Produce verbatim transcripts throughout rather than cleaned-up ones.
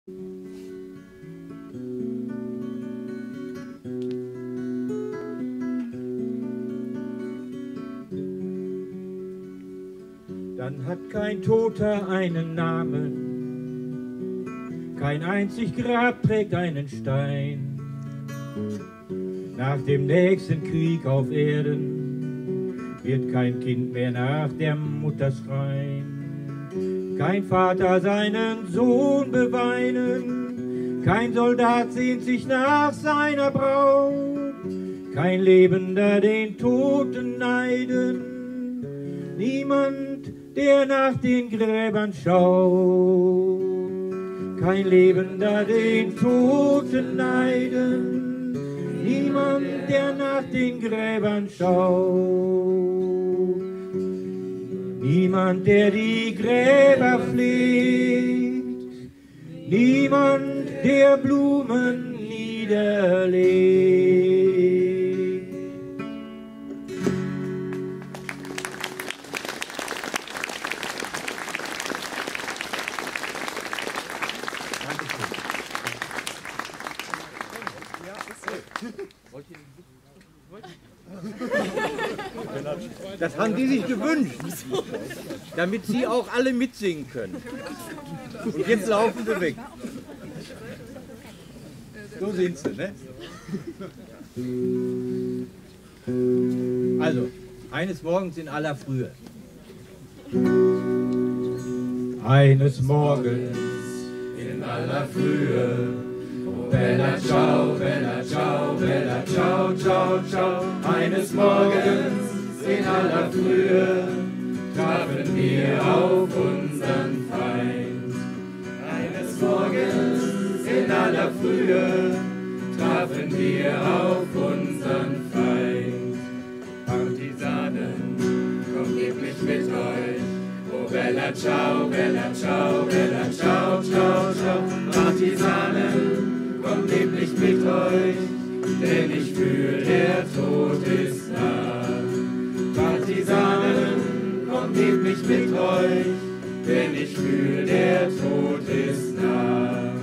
Dann hat kein Toter einen Namen, kein einzig Grab trägt einen Stein. Nach dem nächsten Krieg auf Erden wird kein Kind mehr nach der Mutter schreien, kein Vater seinen Sohn beweinen, kein Soldat sehnt sich nach seiner Braut, kein Lebender den Toten neiden, niemand, der nach den Gräbern schaut, kein Lebender den Toten neiden, niemand, der nach den Gräbern schaut, niemand, der die Gräber pflegt, niemand, der Blumen niederlegt. Das haben die sich gewünscht, damit sie auch alle mitsingen können. Und jetzt laufen sie weg. So sind sie, ne? Also, eines Morgens in aller Frühe. Eines Morgens in aller Frühe. Bella ciao, bella ciao, bella ciao, ciao, ciao. Eines Morgens in aller Frühe trafen wir auf unseren Feind. Eines Morgens in aller Frühe trafen wir auf unseren Feind. Partisanen, kommt gebt mich mit euch. Oh bella ciao, bella ciao, bella ciao, ciao, ciao. Partisanen, kommt gebt mich mit euch, denn ich fühl, der Tod ist nah. Partisanen, kommt, gebt mich mit euch, denn ich fühl, der Tod ist nah.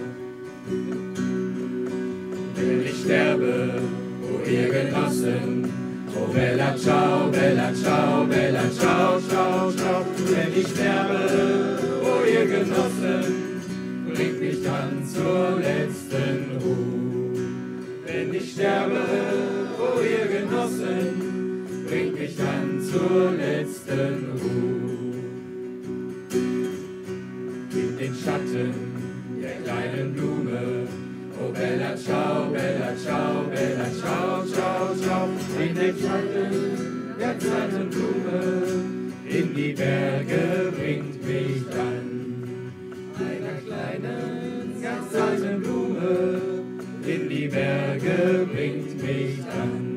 Wenn ich sterbe, o ihr Genossen, oh bella ciao, bella ciao, bella ciao, ciao, ciao. Wenn ich sterbe, o ihr Genossen, bringt mich dann zur letzten Ruhe. Wenn ich sterbe, o ihr Genossen, bringt mich dann zur letzten Ruhe. In den Schatten der kleinen Blume, oh bella ciao, bella ciao, bella ciao, ciao, ciao. In den Schatten der kleinen Blume, in die Berge bringt mich dann einer kleinen, ganz alten Blume, in die Berge bringt mich dann.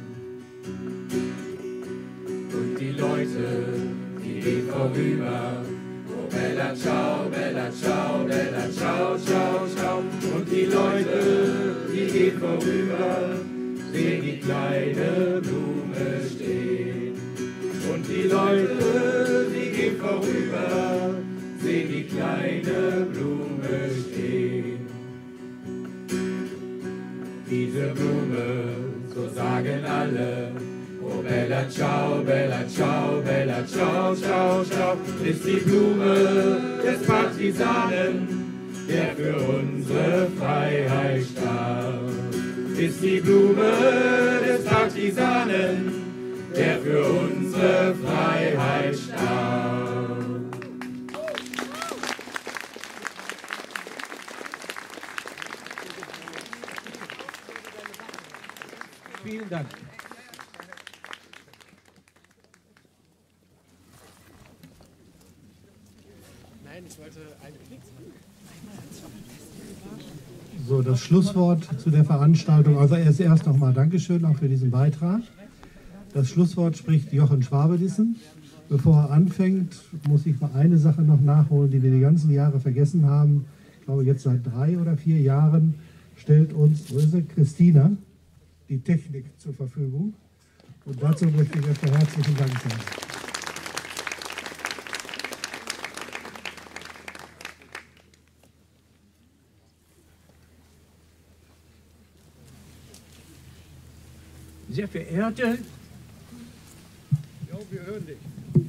Die Leute, die gehen vorüber, oh bella ciao, bella ciao, bella ciao, ciao, ciao. Und die Leute, die gehen vorüber, sehen die kleine Blume stehen. Und die Leute, die gehen vorüber, sehen die kleine Blume stehen. Diese Blume, so sagen alle, oh bella ciao, bella ciao, bella ciao, ciao, ciao, ist die Blume des Partisanen, der für unsere Freiheit starb. Ist die Blume des Partisanen, der für unsere Freiheit starb. Vielen Dank. Ich wollte eine Knicks. So, das Schlusswort zu der Veranstaltung. Also erst erst nochmal Dankeschön auch für diesen Beitrag. Das Schlusswort spricht Jochen Schwabedissen. Bevor er anfängt, muss ich mal eine Sache noch nachholen, die wir die ganzen Jahre vergessen haben. Ich glaube, jetzt seit drei oder vier Jahren stellt uns unsere Christina die Technik zur Verfügung. Und dazu möchte ich erstmal herzlichen Dank sagen. Sehr verehrte, Ja, wir hören dich.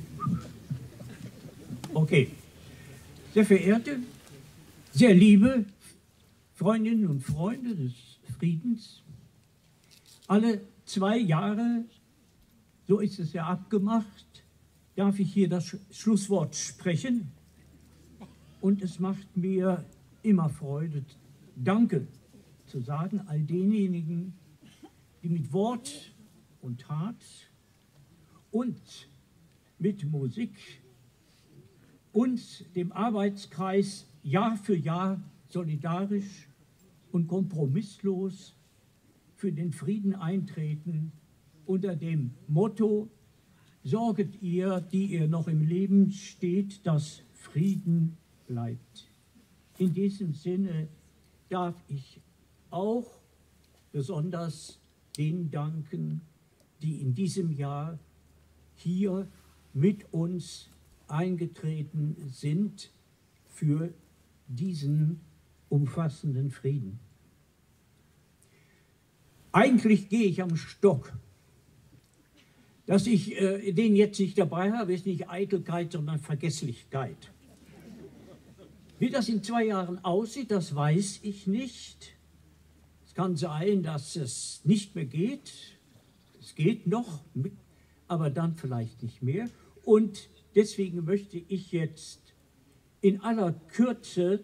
okay, sehr verehrte, sehr liebe Freundinnen und Freunde des Friedens, alle zwei Jahre, so ist es ja abgemacht, darf ich hier das Schlusswort sprechen. Und es macht mir immer Freude, Danke zu sagen all denjenigen, die mit Wort und Tat und mit Musik uns dem Arbeitskreis Jahr für Jahr solidarisch und kompromisslos für den Frieden eintreten, unter dem Motto: Sorget ihr, die ihr noch im Leben steht, dass Frieden bleibt. In diesem Sinne darf ich auch besonders denen danken, die in diesem Jahr hier mit uns eingetreten sind für diesen umfassenden Frieden. Eigentlich gehe ich am Stock. Dass ich äh, den jetzt nicht dabei habe, ist nicht Eitelkeit, sondern Vergesslichkeit. Wie das in zwei Jahren aussieht, das weiß ich nicht. Es kann sein, dass es nicht mehr geht. Es geht noch, aber dann vielleicht nicht mehr. Und deswegen möchte ich jetzt in aller Kürze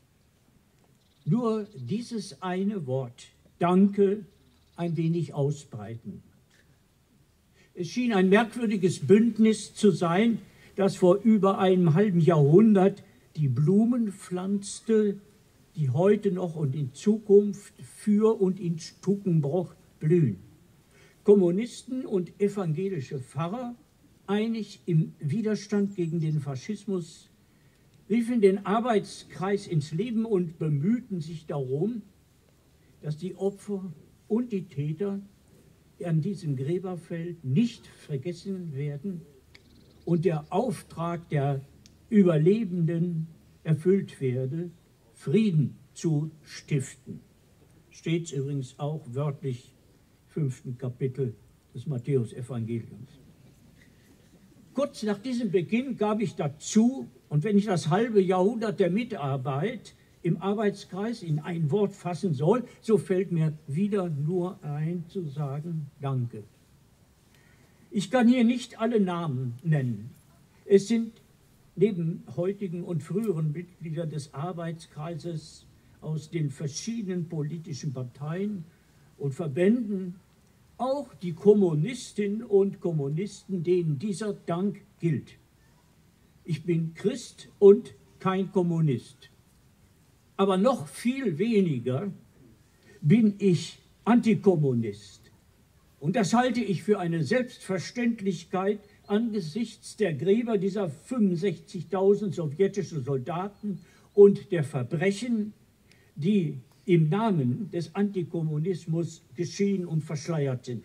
nur dieses eine Wort, Danke, ein wenig ausbreiten. Es schien ein merkwürdiges Bündnis zu sein, das vor über einem halben Jahrhundert die Blumen pflanzte, die heute noch und in Zukunft für und in Stuckenbrock blühen. Kommunisten und evangelische Pfarrer, einig im Widerstand gegen den Faschismus, riefen den Arbeitskreis ins Leben und bemühten sich darum, dass die Opfer und die Täter an diesem Gräberfeld nicht vergessen werden und der Auftrag der Überlebenden erfüllt werde, Frieden zu stiften. Steht übrigens auch wörtlich im fünften Kapitel des Matthäus-Evangeliums. Kurz nach diesem Beginn gab ich dazu, und wenn ich das halbe Jahrhundert der Mitarbeit im Arbeitskreis in ein Wort fassen soll, so fällt mir wieder nur ein zu sagen, Danke. Ich kann hier nicht alle Namen nennen. Es sind neben heutigen und früheren Mitgliedern des Arbeitskreises aus den verschiedenen politischen Parteien und Verbänden auch die Kommunistinnen und Kommunisten, denen dieser Dank gilt. Ich bin Christ und kein Kommunist. Aber noch viel weniger bin ich Antikommunist. Und das halte ich für eine Selbstverständlichkeit angesichts der Gräber dieser fünfundsechzigtausend sowjetischen Soldaten und der Verbrechen, die im Namen des Antikommunismus geschehen und verschleiert sind.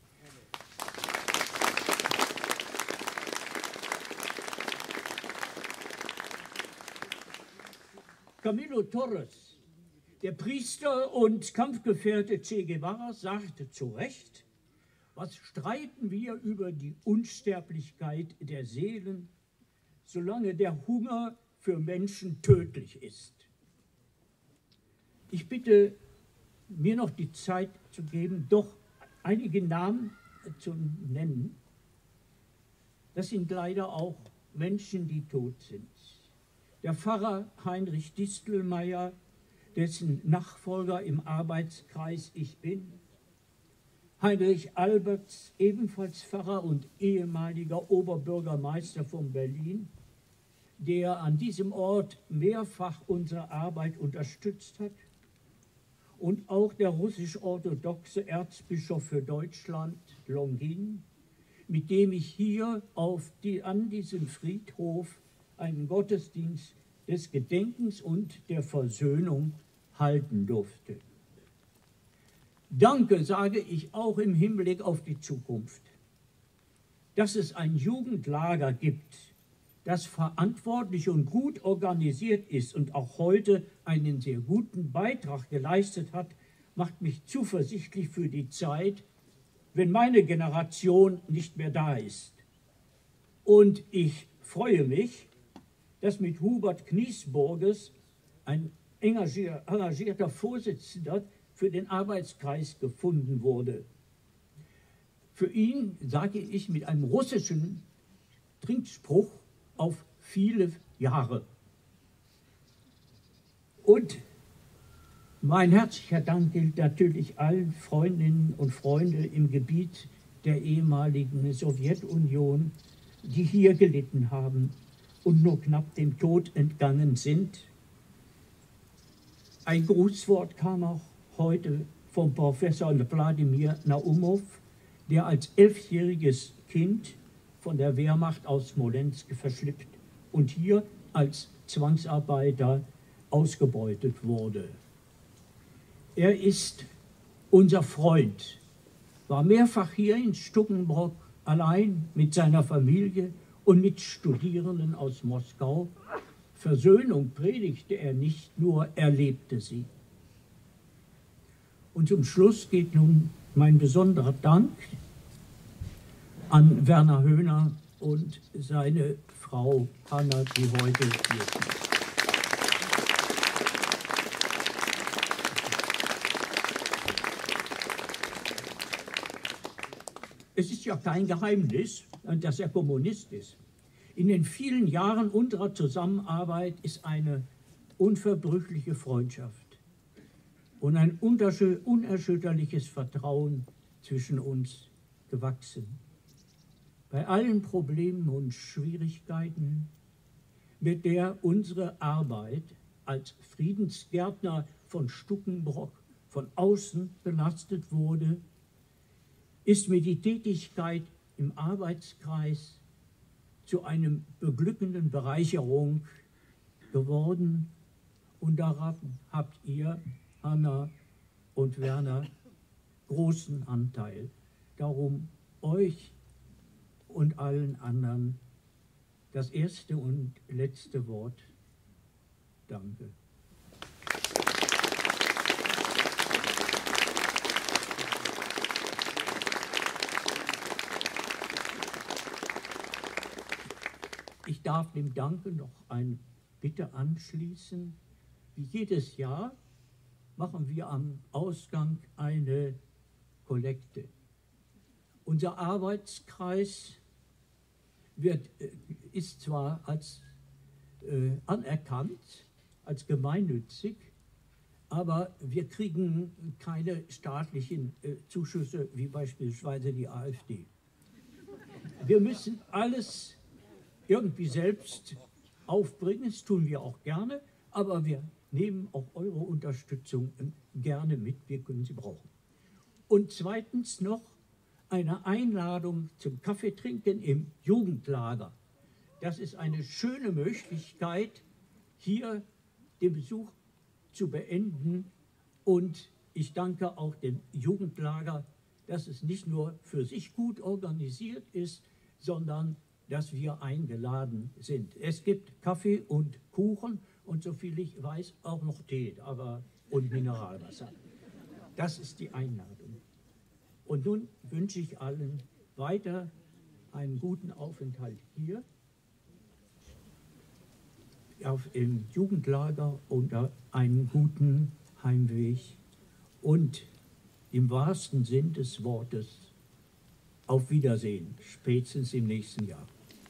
Camilo Torres, der Priester und Kampfgefährte Che Guevara, sagte zu Recht: Was streiten wir über die Unsterblichkeit der Seelen, solange der Hunger für Menschen tödlich ist? Ich bitte, mir noch die Zeit zu geben, doch einige Namen zu nennen. Das sind leider auch Menschen, die tot sind. Der Pfarrer Heinrich Distelmeier, dessen Nachfolger im Arbeitskreis ich bin. Heinrich Alberts, ebenfalls Pfarrer und ehemaliger Oberbürgermeister von Berlin, der an diesem Ort mehrfach unsere Arbeit unterstützt hat. Und auch der russisch-orthodoxe Erzbischof für Deutschland, Longin, mit dem ich hier auf die, an diesem Friedhof einen Gottesdienst des Gedenkens und der Versöhnung halten durfte. Danke sage ich auch im Hinblick auf die Zukunft. Dass es ein Jugendlager gibt, das verantwortlich und gut organisiert ist und auch heute einen sehr guten Beitrag geleistet hat, macht mich zuversichtlich für die Zeit, wenn meine Generation nicht mehr da ist. Und ich freue mich, dass mit Hubert Kniesburges ein engagierter Vorsitzender für den Arbeitskreis gefunden wurde. Für ihn sage ich mit einem russischen Trinkspruch auf viele Jahre. Und mein herzlicher Dank gilt natürlich allen Freundinnen und Freunden im Gebiet der ehemaligen Sowjetunion, die hier gelitten haben und nur knapp dem Tod entgangen sind. Ein Grußwort kam auch heute vom Professor Wladimir Naumov, der als elfjähriges Kind von der Wehrmacht aus Smolensk verschleppt und hier als Zwangsarbeiter ausgebeutet wurde. Er ist unser Freund, war mehrfach hier in Stuckenbrock allein mit seiner Familie und mit Studierenden aus Moskau. Versöhnung predigte er nicht nur, er lebte sie. Und zum Schluss geht nun mein besonderer Dank an Werner Höhner und seine Frau Hanna, die heute hier ist. Es ist ja kein Geheimnis, dass er Kommunist ist. In den vielen Jahren unserer Zusammenarbeit ist eine unverbrüchliche Freundschaft und ein unerschütterliches Vertrauen zwischen uns gewachsen. Bei allen Problemen und Schwierigkeiten, mit der unsere Arbeit als Friedensgärtner von Stuckenbrock von außen belastet wurde, ist mir die Tätigkeit im Arbeitskreis zu einer beglückenden Bereicherung geworden. Und daran habt ihr, Hanna und Werner, großen Anteil. Darum euch und allen anderen das erste und letzte Wort. Danke. Ich darf dem Danke noch eine Bitte anschließen. Wie jedes Jahr machen wir am Ausgang eine Kollekte. Unser Arbeitskreis wird, ist zwar als äh, anerkannt, als gemeinnützig, aber wir kriegen keine staatlichen äh, Zuschüsse wie beispielsweise die AfD. Wir müssen alles irgendwie selbst aufbringen, das tun wir auch gerne, aber wir nehmen auch eure Unterstützung gerne mit, wir können sie brauchen. Und zweitens noch eine Einladung zum Kaffeetrinken im Jugendlager. Das ist eine schöne Möglichkeit, hier den Besuch zu beenden, und ich danke auch dem Jugendlager, dass es nicht nur für sich gut organisiert ist, sondern dass wir eingeladen sind. Es gibt Kaffee und Kuchen und, soviel ich weiß, auch noch Tee, aber und Mineralwasser. Das ist die Einladung. Und nun wünsche ich allen weiter einen guten Aufenthalt hier auf, im Jugendlager und einen guten Heimweg und im wahrsten Sinn des Wortes auf Wiedersehen, spätestens im nächsten Jahr.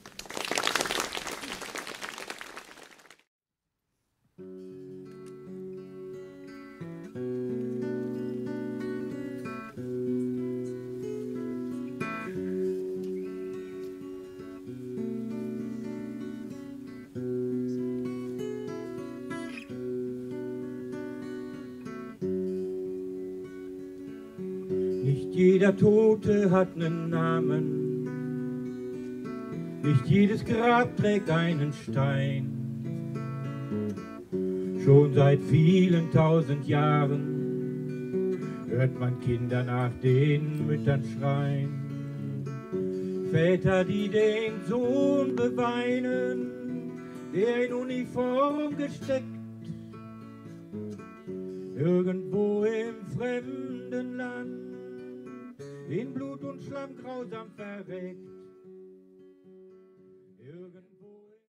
Nicht jeder Tote hat einen Namen, nicht jedes Grab trägt einen Stein. Schon seit vielen tausend Jahren hört man Kinder nach den Müttern schreien. Väter, die den Sohn beweinen, der in Uniform gesteckt irgendwo im fremden Land in Blut und Schlamm grausam verreckt.